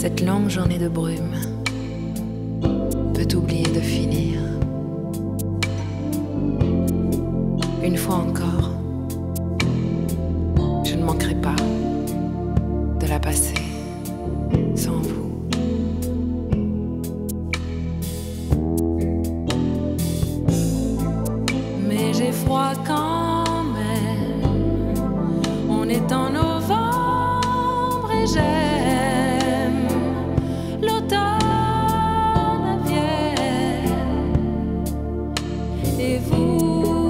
Cette longue journée de brume peut oublier de finir. Une fois encore, je ne manquerai pas de la passer sans vous. Mais j'ai froid quand même, on est en novembre et j'aime l'automne vienne. Et vous,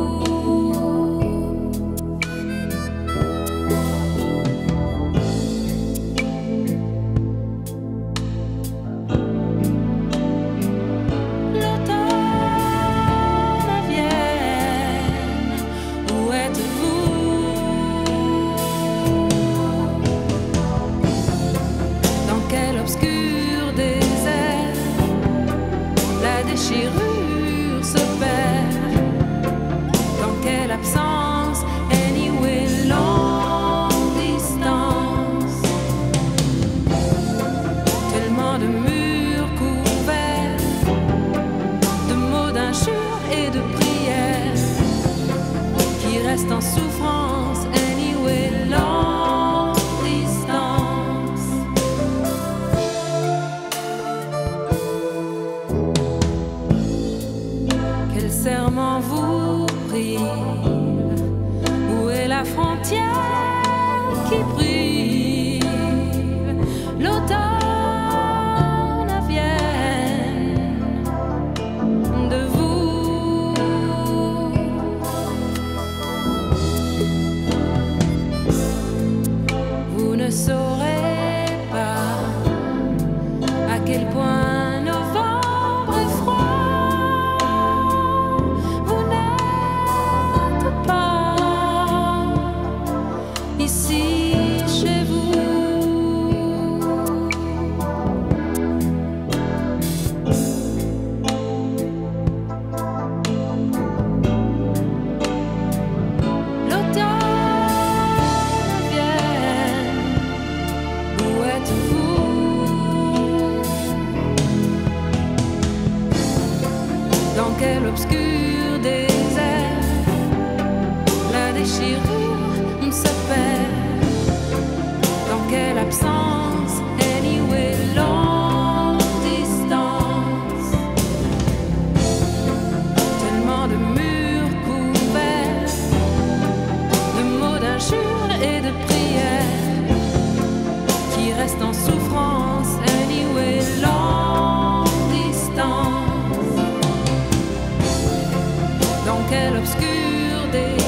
obscur désert, la déchirure se perd. Dans quelle absence, anyway, longue distance. Tellement de murs couverts, de mots d'injures et de prières, qui restent en souffrance, anyway, longue distance. Quel serment vous prive? Où est la frontière qui prive l'automne vienne de vous? Vous ne saurez pas à quel point novembre est froid. Ici, chez vous, l'automne vienne, où êtes-vous? Dans quel obscur désert, la déchirure se perd. Dans quelle absence, anyway, longue distance. Tellement de murs couverts, de mots d'injures et de prières, qui restent en souffrance, anyway, longue distance. Dans quel obscur désert,